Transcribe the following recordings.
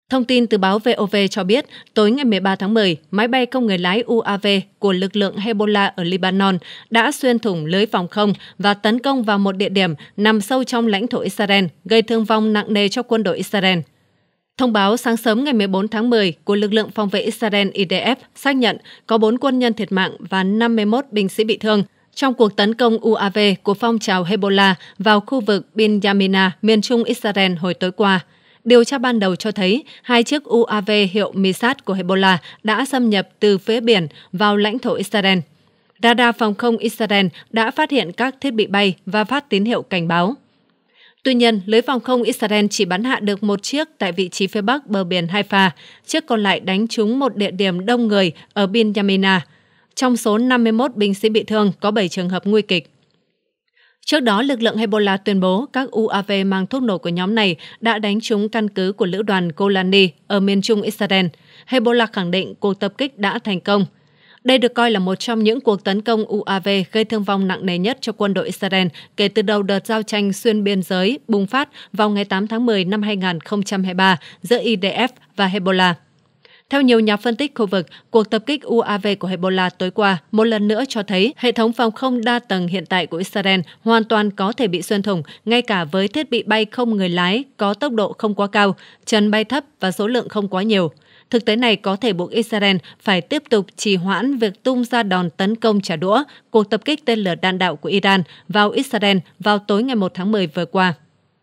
Thông tin từ báo VOV cho biết, tối ngày 13 tháng 10, máy bay không người lái UAV của lực lượng Hezbollah ở Lebanon đã xuyên thủng lưới phòng không và tấn công vào một địa điểm nằm sâu trong lãnh thổ Israel, gây thương vong nặng nề cho quân đội Israel. Thông báo sáng sớm ngày 14 tháng 10 của lực lượng phòng vệ Israel IDF xác nhận có 4 quân nhân thiệt mạng và 51 binh sĩ bị thương trong cuộc tấn công UAV của phong trào Hezbollah vào khu vực Bin Yamina, miền trung Israel hồi tối qua. Điều tra ban đầu cho thấy 2 chiếc UAV hiệu Misat của Hezbollah đã xâm nhập từ phía biển vào lãnh thổ Israel. Radar phòng không Israel đã phát hiện các thiết bị bay và phát tín hiệu cảnh báo. Tuy nhiên, lưới phòng không Israel chỉ bắn hạ được một chiếc tại vị trí phía bắc bờ biển Haifa, chiếc còn lại đánh trúng một địa điểm đông người ở Bin Yamina. Trong số 51 binh sĩ bị thương, có 7 trường hợp nguy kịch. Trước đó, lực lượng Hezbollah tuyên bố các UAV mang thuốc nổ của nhóm này đã đánh trúng căn cứ của lữ đoàn Golani ở miền trung Israel. Hezbollah khẳng định cuộc tập kích đã thành công. Đây được coi là một trong những cuộc tấn công UAV gây thương vong nặng nề nhất cho quân đội Israel kể từ đầu đợt giao tranh xuyên biên giới bùng phát vào ngày 8 tháng 10 năm 2023 giữa IDF và Hezbollah. Theo nhiều nhà phân tích khu vực, cuộc tập kích UAV của Hezbollah tối qua một lần nữa cho thấy hệ thống phòng không đa tầng hiện tại của Israel hoàn toàn có thể bị xuyên thủng, ngay cả với thiết bị bay không người lái có tốc độ không quá cao, trần bay thấp và số lượng không quá nhiều. Thực tế này có thể buộc Israel phải tiếp tục trì hoãn việc tung ra đòn tấn công trả đũa cuộc tập kích tên lửa đạn đạo của Iran vào Israel vào tối ngày 1 tháng 10 vừa qua.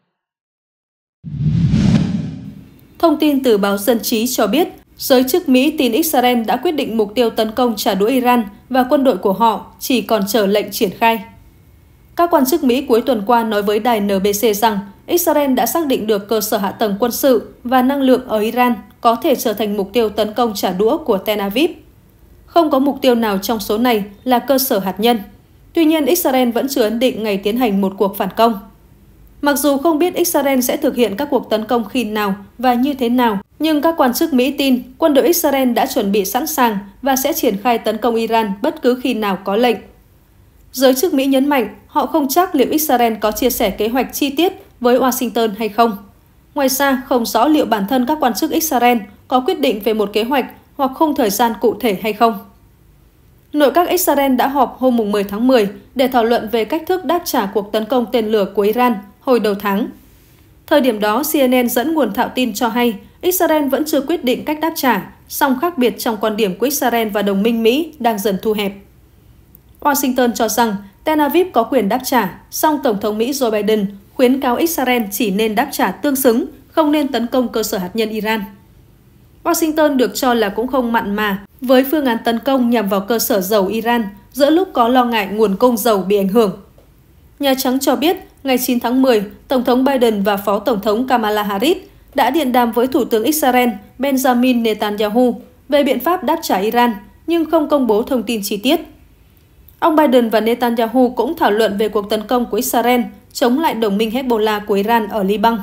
Thông tin từ báo Dân trí cho biết, giới chức Mỹ tin Israel đã quyết định mục tiêu tấn công trả đũa Iran và quân đội của họ chỉ còn chờ lệnh triển khai. Các quan chức Mỹ cuối tuần qua nói với đài NBC rằng Israel đã xác định được cơ sở hạ tầng quân sự và năng lượng ở Iran có thể trở thành mục tiêu tấn công trả đũa của Tel Aviv. Không có mục tiêu nào trong số này là cơ sở hạt nhân. Tuy nhiên, Israel vẫn chưa ấn định ngày tiến hành một cuộc phản công. Mặc dù không biết Israel sẽ thực hiện các cuộc tấn công khi nào và như thế nào, nhưng các quan chức Mỹ tin quân đội Israel đã chuẩn bị sẵn sàng và sẽ triển khai tấn công Iran bất cứ khi nào có lệnh. Giới chức Mỹ nhấn mạnh họ không chắc liệu Israel có chia sẻ kế hoạch chi tiết với Washington hay không. Ngoài ra, không rõ liệu bản thân các quan chức Israel có quyết định về một kế hoạch hoặc khung thời gian cụ thể hay không. Nội các Israel đã họp hôm 10 tháng 10 để thảo luận về cách thức đáp trả cuộc tấn công tên lửa của Iran hồi đầu tháng. Thời điểm đó, CNN dẫn nguồn thạo tin cho hay Israel vẫn chưa quyết định cách đáp trả, song khác biệt trong quan điểm của Israel và đồng minh Mỹ đang dần thu hẹp. Washington cho rằng Tel Aviv có quyền đáp trả, song Tổng thống Mỹ Joe Biden khuyến cáo Israel chỉ nên đáp trả tương xứng, không nên tấn công cơ sở hạt nhân Iran. Washington được cho là cũng không mặn mà với phương án tấn công nhằm vào cơ sở dầu Iran giữa lúc có lo ngại nguồn cung dầu bị ảnh hưởng. Nhà Trắng cho biết, ngày 9 tháng 10, Tổng thống Biden và Phó Tổng thống Kamala Harris đã điện đàm với Thủ tướng Israel Benjamin Netanyahu về biện pháp đáp trả Iran, nhưng không công bố thông tin chi tiết. Ông Biden và Netanyahu cũng thảo luận về cuộc tấn công của Israel chống lại đồng minh Hezbollah của Iran ở Liban.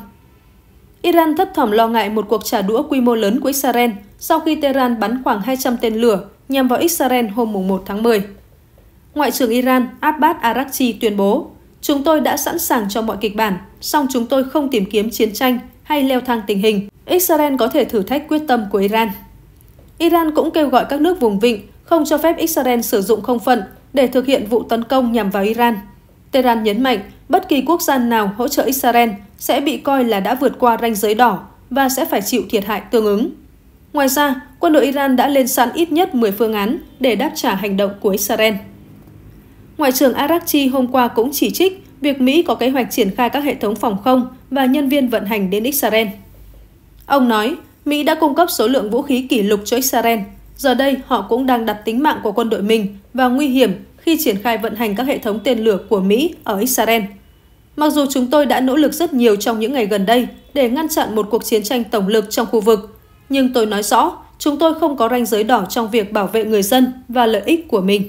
Iran thấp thỏm lo ngại một cuộc trả đũa quy mô lớn của Israel sau khi Tehran bắn khoảng 200 tên lửa nhằm vào Israel hôm 1 tháng 10. Ngoại trưởng Iran Abbas Araghchi tuyên bố, "Chúng tôi đã sẵn sàng cho mọi kịch bản, song chúng tôi không tìm kiếm chiến tranh hay leo thang tình hình. Israel có thể thử thách quyết tâm của Iran." Iran cũng kêu gọi các nước vùng vịnh không cho phép Israel sử dụng không phận để thực hiện vụ tấn công nhằm vào Iran. Tehran nhấn mạnh bất kỳ quốc gia nào hỗ trợ Israel sẽ bị coi là đã vượt qua ranh giới đỏ và sẽ phải chịu thiệt hại tương ứng. Ngoài ra, quân đội Iran đã lên sẵn ít nhất 10 phương án để đáp trả hành động của Israel. Ngoại trưởng Araghchi hôm qua cũng chỉ trích việc Mỹ có kế hoạch triển khai các hệ thống phòng không và nhân viên vận hành đến Israel. Ông nói, Mỹ đã cung cấp số lượng vũ khí kỷ lục cho Israel. Giờ đây, họ cũng đang đặt tính mạng của quân đội mình vào nguy hiểm khi triển khai vận hành các hệ thống tên lửa của Mỹ ở Israel. Mặc dù chúng tôi đã nỗ lực rất nhiều trong những ngày gần đây để ngăn chặn một cuộc chiến tranh tổng lực trong khu vực, nhưng tôi nói rõ, chúng tôi không có ranh giới đỏ trong việc bảo vệ người dân và lợi ích của mình.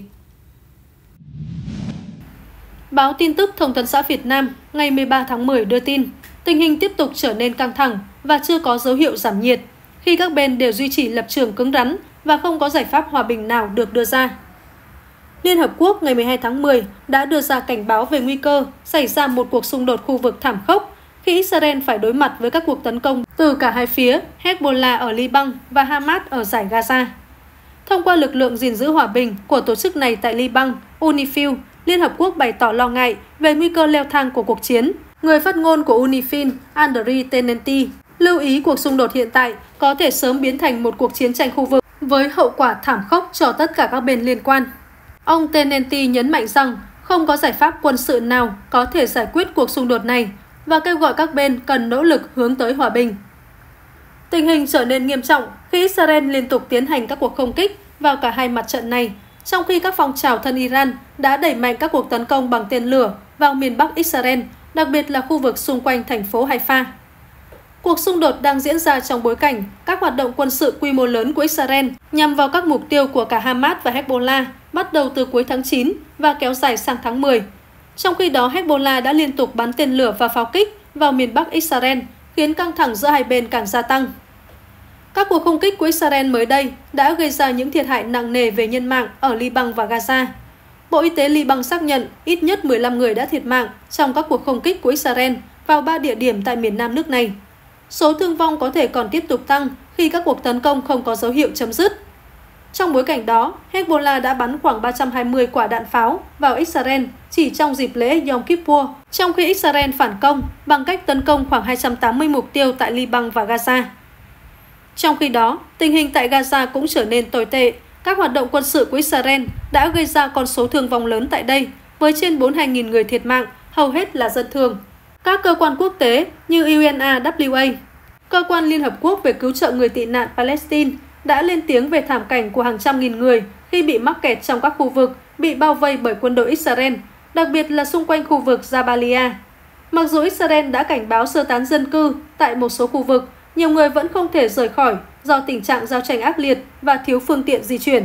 Báo tin tức Thông tấn xã Việt Nam ngày 13 tháng 10 đưa tin, tình hình tiếp tục trở nên căng thẳng và chưa có dấu hiệu giảm nhiệt, khi các bên đều duy trì lập trường cứng rắn và không có giải pháp hòa bình nào được đưa ra. Liên Hợp Quốc ngày 12 tháng 10 đã đưa ra cảnh báo về nguy cơ xảy ra một cuộc xung đột khu vực thảm khốc khi Israel phải đối mặt với các cuộc tấn công từ cả hai phía, Hezbollah ở Liban và Hamas ở giải Gaza. Thông qua lực lượng gìn giữ hòa bình của tổ chức này tại Liban, UNIFIL, Liên Hợp Quốc bày tỏ lo ngại về nguy cơ leo thang của cuộc chiến. Người phát ngôn của UNIFIL, Andriy Tenenti, lưu ý cuộc xung đột hiện tại có thể sớm biến thành một cuộc chiến tranh khu vực với hậu quả thảm khốc cho tất cả các bên liên quan. Ông Tenenti nhấn mạnh rằng không có giải pháp quân sự nào có thể giải quyết cuộc xung đột này và kêu gọi các bên cần nỗ lực hướng tới hòa bình. Tình hình trở nên nghiêm trọng khi Israel liên tục tiến hành các cuộc không kích vào cả hai mặt trận này, trong khi các phong trào thân Iran đã đẩy mạnh các cuộc tấn công bằng tên lửa vào miền Bắc Israel, đặc biệt là khu vực xung quanh thành phố Haifa. Cuộc xung đột đang diễn ra trong bối cảnh các hoạt động quân sự quy mô lớn của Israel nhằm vào các mục tiêu của cả Hamas và Hezbollah bắt đầu từ cuối tháng 9 và kéo dài sang tháng 10. Trong khi đó, Hezbollah đã liên tục bắn tên lửa và pháo kích vào miền Bắc Israel, khiến căng thẳng giữa hai bên càng gia tăng. Các cuộc không kích của Israel mới đây đã gây ra những thiệt hại nặng nề về nhân mạng ở Liban và Gaza. Bộ Y tế Liban xác nhận ít nhất 15 người đã thiệt mạng trong các cuộc không kích của Israel vào 3 địa điểm tại miền nam nước này. Số thương vong có thể còn tiếp tục tăng khi các cuộc tấn công không có dấu hiệu chấm dứt. Trong bối cảnh đó, Hezbollah đã bắn khoảng 320 quả đạn pháo vào Israel chỉ trong dịp lễ Yom Kippur, trong khi Israel phản công bằng cách tấn công khoảng 280 mục tiêu tại Liban và Gaza. Trong khi đó, tình hình tại Gaza cũng trở nên tồi tệ. Các hoạt động quân sự của Israel đã gây ra con số thương vong lớn tại đây, với trên 42.000 người thiệt mạng, hầu hết là dân thường. Các cơ quan quốc tế như UNRWA, Cơ quan Liên Hợp Quốc về cứu trợ người tị nạn Palestine, đã lên tiếng về thảm cảnh của hàng trăm nghìn người khi bị mắc kẹt trong các khu vực bị bao vây bởi quân đội Israel, đặc biệt là xung quanh khu vực Jabalia. Mặc dù Israel đã cảnh báo sơ tán dân cư tại một số khu vực, nhiều người vẫn không thể rời khỏi do tình trạng giao tranh ác liệt và thiếu phương tiện di chuyển.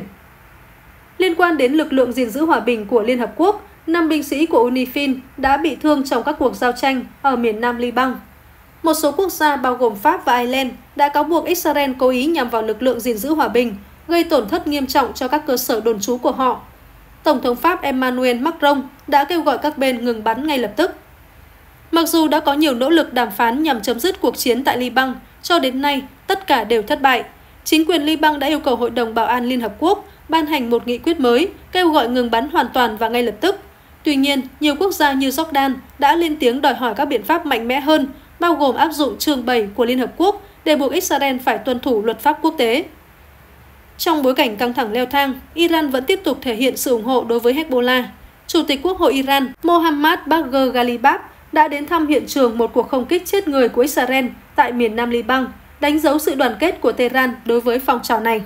Liên quan đến lực lượng gìn giữ hòa bình của Liên Hợp Quốc, 5 binh sĩ của UNIFIL đã bị thương trong các cuộc giao tranh ở miền nam Liban. Một số quốc gia bao gồm Pháp và Ireland đã cáo buộc Israel cố ý nhằm vào lực lượng gìn giữ hòa bình, gây tổn thất nghiêm trọng cho các cơ sở đồn trú của họ. Tổng thống Pháp Emmanuel Macron đã kêu gọi các bên ngừng bắn ngay lập tức. Mặc dù đã có nhiều nỗ lực đàm phán nhằm chấm dứt cuộc chiến tại Liban, cho đến nay tất cả đều thất bại. Chính quyền Liban đã yêu cầu Hội đồng Bảo an Liên Hợp Quốc ban hành một nghị quyết mới kêu gọi ngừng bắn hoàn toàn và ngay lập tức. Tuy nhiên, nhiều quốc gia như Jordan đã lên tiếng đòi hỏi các biện pháp mạnh mẽ hơn, bao gồm áp dụng chương 7 của Liên Hợp Quốc để buộc Israel phải tuân thủ luật pháp quốc tế. Trong bối cảnh căng thẳng leo thang, Iran vẫn tiếp tục thể hiện sự ủng hộ đối với Hezbollah. Chủ tịch Quốc hội Iran Mohammad Bagher Ghalibaf đã đến thăm hiện trường một cuộc không kích chết người của Israel tại miền nam Liban, đánh dấu sự đoàn kết của Tehran đối với phong trào này.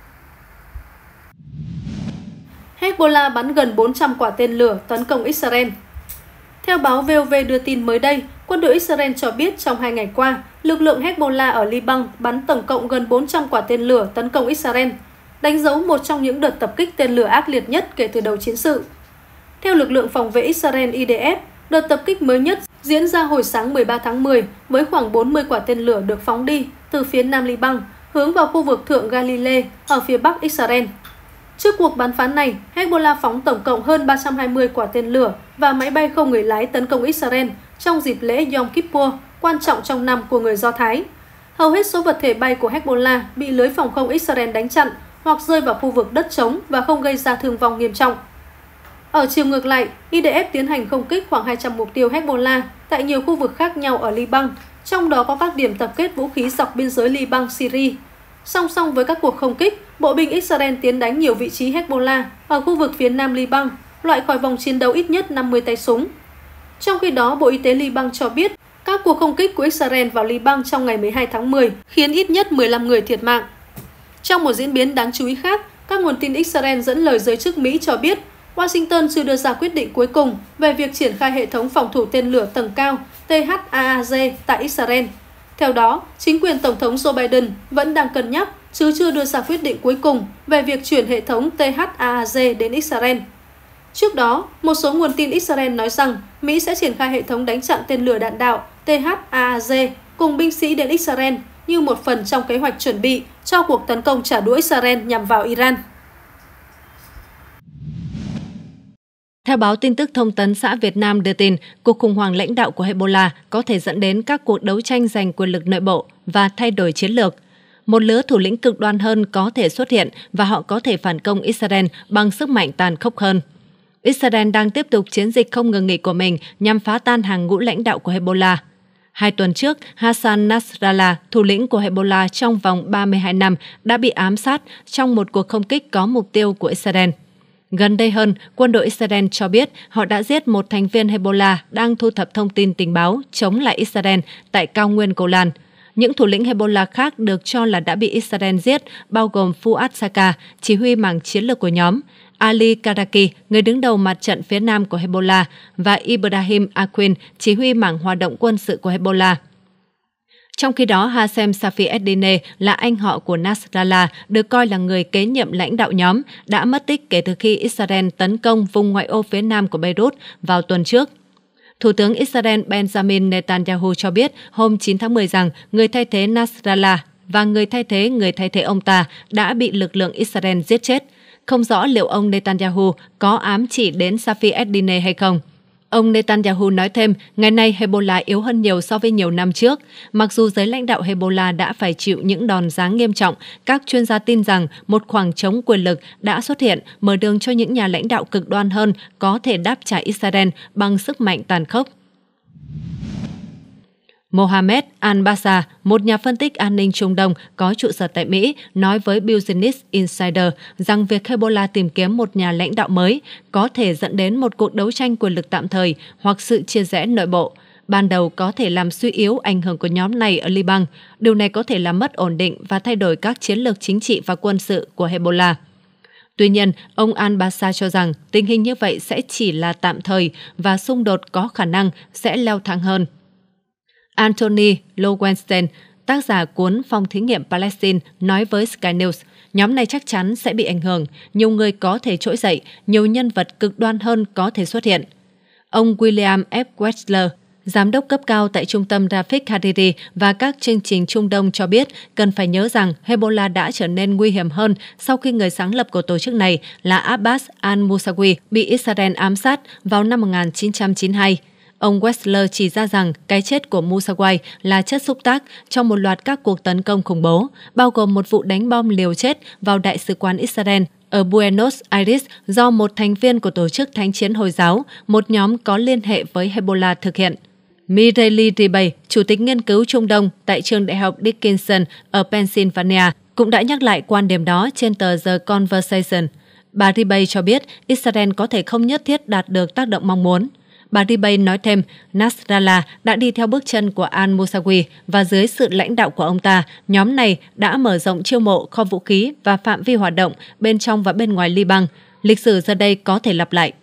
Hezbollah bắn gần 400 quả tên lửa tấn công Israel. Theo báo VOV đưa tin mới đây, quân đội Israel cho biết trong 2 ngày qua, lực lượng Hezbollah ở Liban bắn tổng cộng gần 400 quả tên lửa tấn công Israel, đánh dấu một trong những đợt tập kích tên lửa ác liệt nhất kể từ đầu chiến sự. Theo lực lượng phòng vệ Israel IDF, đợt tập kích mới nhất diễn ra hồi sáng 13 tháng 10 với khoảng 40 quả tên lửa được phóng đi từ phía nam Liban hướng vào khu vực Thượng Galilee ở phía bắc Israel. Trước cuộc bắn phá này, Hezbollah phóng tổng cộng hơn 320 quả tên lửa và máy bay không người lái tấn công Israel trong dịp lễ Yom Kippur, quan trọng trong năm của người Do Thái. Hầu hết số vật thể bay của Hezbollah bị lưới phòng không Israel đánh chặn hoặc rơi vào khu vực đất trống và không gây ra thương vong nghiêm trọng. Ở chiều ngược lại, IDF tiến hành không kích khoảng 200 mục tiêu Hezbollah tại nhiều khu vực khác nhau ở Liban, trong đó có các điểm tập kết vũ khí dọc biên giới Liban-Syria. Song song với các cuộc không kích, bộ binh Israel tiến đánh nhiều vị trí Hezbollah ở khu vực phía nam Liban, loại khỏi vòng chiến đấu ít nhất 50 tay súng. Trong khi đó, Bộ Y tế Liban cho biết các cuộc không kích của Israel vào Liban trong ngày 12 tháng 10 khiến ít nhất 15 người thiệt mạng. Trong một diễn biến đáng chú ý khác, các nguồn tin Israel dẫn lời giới chức Mỹ cho biết Washington chưa đưa ra quyết định cuối cùng về việc triển khai hệ thống phòng thủ tên lửa tầng cao THAAD tại Israel. Theo đó, chính quyền Tổng thống Joe Biden vẫn đang cân nhắc chứ chưa đưa ra quyết định cuối cùng về việc chuyển hệ thống THAAD đến Israel. Trước đó, một số nguồn tin Israel nói rằng Mỹ sẽ triển khai hệ thống đánh chặn tên lửa đạn đạo THAAD cùng binh sĩ đến Israel như một phần trong kế hoạch chuẩn bị cho cuộc tấn công trả đũa Israel nhằm vào Iran. Theo báo tin tức Thông tấn xã Việt Nam đưa tin, cuộc khủng hoảng lãnh đạo của Hezbollah có thể dẫn đến các cuộc đấu tranh giành quyền lực nội bộ và thay đổi chiến lược. Một lứa thủ lĩnh cực đoan hơn có thể xuất hiện và họ có thể phản công Israel bằng sức mạnh tàn khốc hơn. Israel đang tiếp tục chiến dịch không ngừng nghỉ của mình nhằm phá tan hàng ngũ lãnh đạo của Hezbollah. 2 tuần trước, Hassan Nasrallah, thủ lĩnh của Hezbollah trong vòng 32 năm, đã bị ám sát trong một cuộc không kích có mục tiêu của Israel. Gần đây hơn, quân đội Israel cho biết họ đã giết một thành viên Hezbollah đang thu thập thông tin tình báo chống lại Israel tại cao nguyên Golan. Những thủ lĩnh Hezbollah khác được cho là đã bị Israel giết, bao gồm Fuad Saka, chỉ huy mảng chiến lược của nhóm, Ali Karaki, người đứng đầu mặt trận phía nam của Hezbollah, và Ibrahim Aqin, chỉ huy mảng hoạt động quân sự của Hezbollah. Trong khi đó, Hashem Safi Eddine là anh họ của Nasrallah, được coi là người kế nhiệm lãnh đạo nhóm, đã mất tích kể từ khi Israel tấn công vùng ngoại ô phía nam của Beirut vào tuần trước. Thủ tướng Israel Benjamin Netanyahu cho biết hôm 9 tháng 10 rằng người thay thế Nasrallah và người thay thế ông ta đã bị lực lượng Israel giết chết. Không rõ liệu ông Netanyahu có ám chỉ đến Safi Eddine hay không. Ông Netanyahu nói thêm, ngày nay Hezbollah yếu hơn nhiều so với nhiều năm trước. Mặc dù giới lãnh đạo Hezbollah đã phải chịu những đòn giáng nghiêm trọng, các chuyên gia tin rằng một khoảng trống quyền lực đã xuất hiện, mở đường cho những nhà lãnh đạo cực đoan hơn có thể đáp trả Israel bằng sức mạnh tàn khốc. Mohammed Al-Bassa, một nhà phân tích an ninh Trung Đông có trụ sở tại Mỹ, nói với Business Insider rằng việc Hezbollah tìm kiếm một nhà lãnh đạo mới có thể dẫn đến một cuộc đấu tranh quyền lực tạm thời hoặc sự chia rẽ nội bộ. Ban đầu có thể làm suy yếu ảnh hưởng của nhóm này ở Liban. Điều này có thể làm mất ổn định và thay đổi các chiến lược chính trị và quân sự của Hezbollah. Tuy nhiên, ông Al-Bassa cho rằng tình hình như vậy sẽ chỉ là tạm thời và xung đột có khả năng sẽ leo thang hơn. Anthony Lowenstein, tác giả cuốn Phòng thí nghiệm Palestine, nói với Sky News, nhóm này chắc chắn sẽ bị ảnh hưởng, nhiều người có thể trỗi dậy, nhiều nhân vật cực đoan hơn có thể xuất hiện. Ông William F. Wexler, giám đốc cấp cao tại Trung tâm Rafik Hariri và các chương trình Trung Đông cho biết cần phải nhớ rằng Hezbollah đã trở nên nguy hiểm hơn sau khi người sáng lập của tổ chức này là Abbas al-Musawi bị Israel ám sát vào năm 1992. Ông Wexler chỉ ra rằng cái chết của Musawi là chất xúc tác trong một loạt các cuộc tấn công khủng bố, bao gồm một vụ đánh bom liều chết vào Đại sứ quán Israel ở Buenos Aires do một thành viên của Tổ chức Thánh chiến Hồi giáo, một nhóm có liên hệ với Hezbollah thực hiện. Mireli Ribey, chủ tịch nghiên cứu Trung Đông tại trường đại học Dickinson ở Pennsylvania, cũng đã nhắc lại quan điểm đó trên tờ The Conversation. Bà Ribey cho biết Israel có thể không nhất thiết đạt được tác động mong muốn. Bà Ribey nói thêm, Nasrallah đã đi theo bước chân của al-Musawi và dưới sự lãnh đạo của ông ta, nhóm này đã mở rộng chiêu mộ kho vũ khí và phạm vi hoạt động bên trong và bên ngoài Liban. Lịch sử giờ đây có thể lặp lại.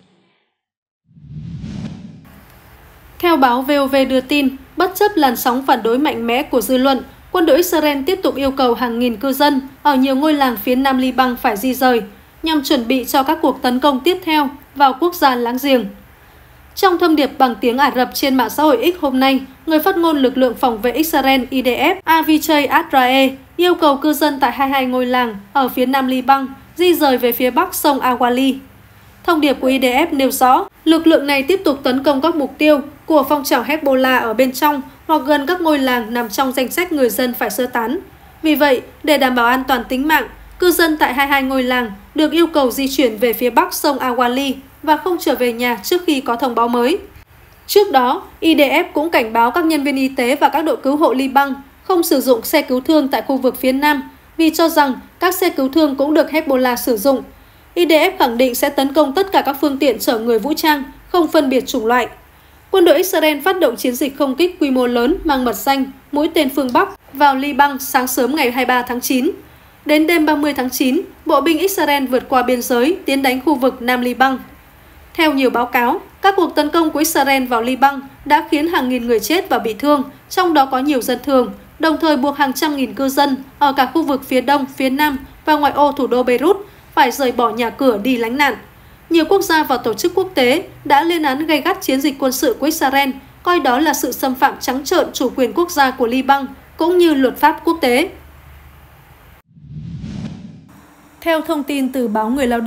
Theo báo VOV đưa tin, bất chấp làn sóng phản đối mạnh mẽ của dư luận, quân đội Israel tiếp tục yêu cầu hàng nghìn cư dân ở nhiều ngôi làng phía nam Liban phải di rời, nhằm chuẩn bị cho các cuộc tấn công tiếp theo vào quốc gia láng giềng. Trong thông điệp bằng tiếng Ả Rập trên mạng xã hội X hôm nay, người phát ngôn lực lượng phòng vệ Israel IDF Avichai Adrae yêu cầu cư dân tại 22 ngôi làng ở phía nam Liban di rời về phía bắc sông Awali. Thông điệp của IDF nêu rõ, lực lượng này tiếp tục tấn công các mục tiêu của phong trào Hezbollah ở bên trong hoặc gần các ngôi làng nằm trong danh sách người dân phải sơ tán. Vì vậy, để đảm bảo an toàn tính mạng, cư dân tại 22 ngôi làng được yêu cầu di chuyển về phía bắc sông Awali và không trở về nhà trước khi có thông báo mới. Trước đó, IDF cũng cảnh báo các nhân viên y tế và các đội cứu hộ Liban không sử dụng xe cứu thương tại khu vực phía Nam vì cho rằng các xe cứu thương cũng được Hezbollah sử dụng. IDF khẳng định sẽ tấn công tất cả các phương tiện chở người vũ trang, không phân biệt chủng loại. Quân đội Israel phát động chiến dịch không kích quy mô lớn mang mật danh Mũi tên phương Bắc vào Liban sáng sớm ngày 23 tháng 9. Đến đêm 30 tháng 9, bộ binh Israel vượt qua biên giới tiến đánh khu vực Nam Liban. Theo nhiều báo cáo, các cuộc tấn công của Israel vào Liban đã khiến hàng nghìn người chết và bị thương, trong đó có nhiều dân thường, đồng thời buộc hàng trăm nghìn cư dân ở cả khu vực phía đông, phía nam và ngoại ô thủ đô Beirut phải rời bỏ nhà cửa đi lánh nạn. Nhiều quốc gia và tổ chức quốc tế đã lên án gay gắt chiến dịch quân sự của Israel, coi đó là sự xâm phạm trắng trợn chủ quyền quốc gia của Liban cũng như luật pháp quốc tế. Theo thông tin từ báo Người Lao động,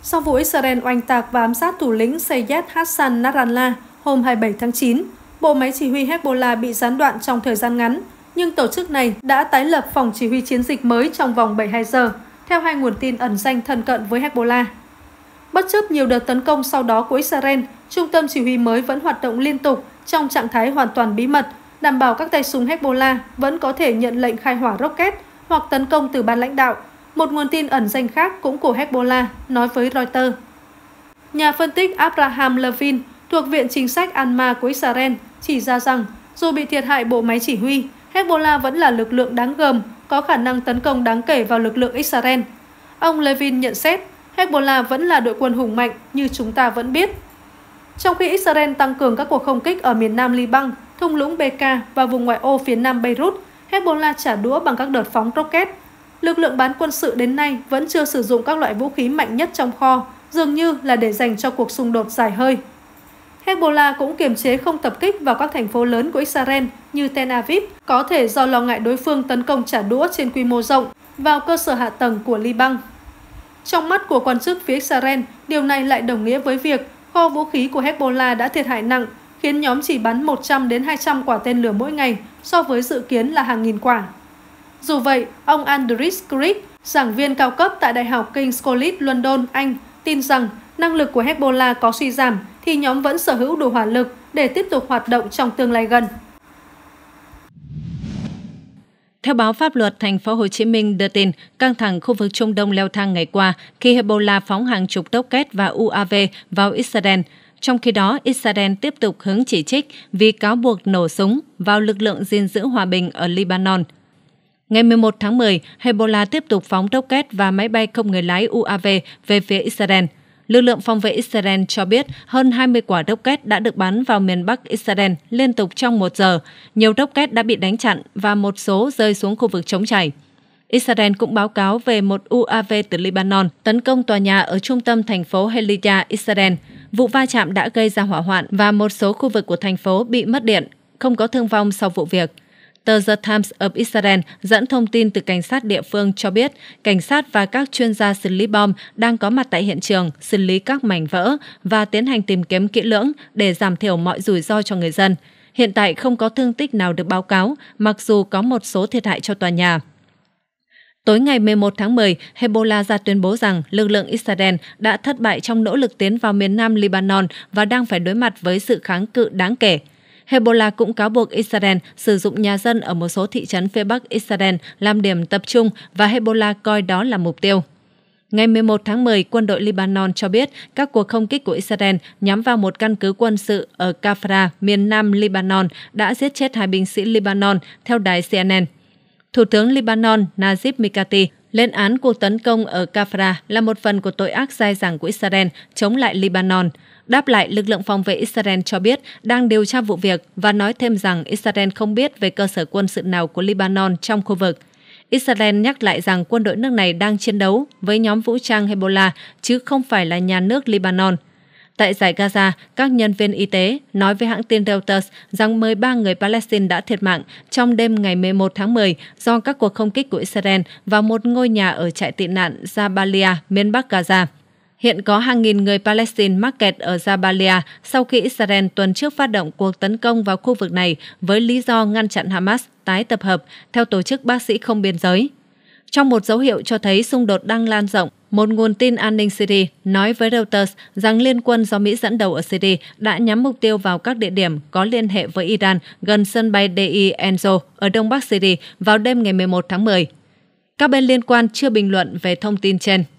Sau vụ Israel oanh tạc và ám sát thủ lĩnh Seyed Hassan Nasrallah hôm 27 tháng 9, bộ máy chỉ huy Hezbollah bị gián đoạn trong thời gian ngắn, nhưng tổ chức này đã tái lập phòng chỉ huy chiến dịch mới trong vòng 72 giờ, theo hai nguồn tin ẩn danh thân cận với Hezbollah. Bất chấp nhiều đợt tấn công sau đó của Israel, trung tâm chỉ huy mới vẫn hoạt động liên tục trong trạng thái hoàn toàn bí mật, đảm bảo các tay súng Hezbollah vẫn có thể nhận lệnh khai hỏa rocket hoặc tấn công từ ban lãnh đạo. Một nguồn tin ẩn danh khác cũng của Hezbollah nói với Reuters. Nhà phân tích Abraham Levin thuộc Viện Chính sách Alma của Israel chỉ ra rằng dù bị thiệt hại bộ máy chỉ huy, Hezbollah vẫn là lực lượng đáng gờm, có khả năng tấn công đáng kể vào lực lượng Israel. Ông Levin nhận xét, Hezbollah vẫn là đội quân hùng mạnh như chúng ta vẫn biết. Trong khi Israel tăng cường các cuộc không kích ở miền nam Liban, thung lũng Bekaa và vùng ngoại ô phía nam Beirut, Hezbollah trả đũa bằng các đợt phóng rocket. Lực lượng bán quân sự đến nay vẫn chưa sử dụng các loại vũ khí mạnh nhất trong kho, dường như là để dành cho cuộc xung đột dài hơi. Hezbollah cũng kiềm chế không tập kích vào các thành phố lớn của Israel như Tel Aviv, có thể do lo ngại đối phương tấn công trả đũa trên quy mô rộng vào cơ sở hạ tầng của Liban. Trong mắt của quan chức phía Israel, điều này lại đồng nghĩa với việc kho vũ khí của Hezbollah đã thiệt hại nặng, khiến nhóm chỉ bắn 100 đến 200 quả tên lửa mỗi ngày so với dự kiến là hàng nghìn quả. Dù vậy, ông Andris Krieg, giảng viên cao cấp tại Đại học King's College London, Anh, tin rằng năng lực của Hezbollah có suy giảm thì nhóm vẫn sở hữu đủ hỏa lực để tiếp tục hoạt động trong tương lai gần. Theo báo Pháp luật Thành phố Hồ Chí Minh đưa tin, căng thẳng khu vực Trung Đông leo thang ngày qua khi Hezbollah phóng hàng chục rocket và UAV vào Israel. Trong khi đó, Israel tiếp tục hứng chỉ trích vì cáo buộc nổ súng vào lực lượng gìn giữ hòa bình ở Lebanon. Ngày 11 tháng 10, Hezbollah tiếp tục phóng rocket và máy bay không người lái UAV về phía Israel. Lực lượng phòng vệ Israel cho biết hơn 20 quả rocket đã được bắn vào miền Bắc Israel liên tục trong 1 giờ. Nhiều rocket đã bị đánh chặn và một số rơi xuống khu vực trống trải. Israel cũng báo cáo về một UAV từ Lebanon tấn công tòa nhà ở trung tâm thành phố Heliyah, Israel. Vụ va chạm đã gây ra hỏa hoạn và một số khu vực của thành phố bị mất điện, không có thương vong sau vụ việc. Tờ The Times of Israel dẫn thông tin từ cảnh sát địa phương cho biết cảnh sát và các chuyên gia xử lý bom đang có mặt tại hiện trường, xử lý các mảnh vỡ và tiến hành tìm kiếm kỹ lưỡng để giảm thiểu mọi rủi ro cho người dân. Hiện tại không có thương tích nào được báo cáo, mặc dù có một số thiệt hại cho tòa nhà. Tối ngày 11 tháng 10, Hezbollah ra tuyên bố rằng lực lượng Israel đã thất bại trong nỗ lực tiến vào miền nam Lebanon và đang phải đối mặt với sự kháng cự đáng kể. Hezbollah cũng cáo buộc Israel sử dụng nhà dân ở một số thị trấn phía bắc Israel làm điểm tập trung và Hezbollah coi đó là mục tiêu. Ngày 11 tháng 10, quân đội Lebanon cho biết các cuộc không kích của Israel nhắm vào một căn cứ quân sự ở Kafra, miền nam Lebanon đã giết chết 2 binh sĩ Lebanon, theo đài CNN. Thủ tướng Lebanon Najib Mikati lên án cuộc tấn công ở Kafra là một phần của tội ác dai dẳng của Israel chống lại Lebanon. Đáp lại, lực lượng phòng vệ Israel cho biết đang điều tra vụ việc và nói thêm rằng Israel không biết về cơ sở quân sự nào của Lebanon trong khu vực. Israel nhắc lại rằng quân đội nước này đang chiến đấu với nhóm vũ trang Hezbollah chứ không phải là nhà nước Lebanon. Tại giải Gaza, các nhân viên y tế nói với hãng tin Reuters rằng 13 người Palestine đã thiệt mạng trong đêm ngày 11 tháng 10 do các cuộc không kích của Israel vào một ngôi nhà ở trại tị nạn Jabalia, miền Bắc Gaza. Hiện có hàng nghìn người Palestine mắc kẹt ở Jabalia sau khi Israel tuần trước phát động cuộc tấn công vào khu vực này với lý do ngăn chặn Hamas tái tập hợp, theo Tổ chức Bác sĩ Không Biên giới. Trong một dấu hiệu cho thấy xung đột đang lan rộng, một nguồn tin an ninh Syria nói với Reuters rằng liên quân do Mỹ dẫn đầu ở Syria đã nhắm mục tiêu vào các địa điểm có liên hệ với Iran gần sân bay Deir Enzo ở đông bắc Syria vào đêm ngày 11 tháng 10. Các bên liên quan chưa bình luận về thông tin trên.